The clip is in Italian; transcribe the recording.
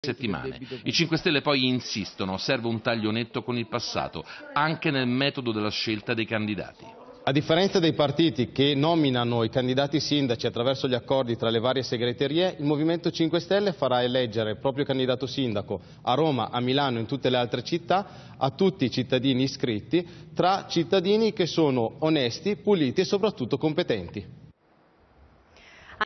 settimane. I 5 Stelle poi insistono, serve un taglio netto con il passato, anche nel metodo della scelta dei candidati. A differenza dei partiti che nominano i candidati sindaci attraverso gli accordi tra le varie segreterie, il Movimento 5 Stelle farà eleggere il proprio candidato sindaco a Roma, a Milano e in tutte le altre città, a tutti i cittadini iscritti, tra cittadini che sono onesti, puliti e soprattutto competenti.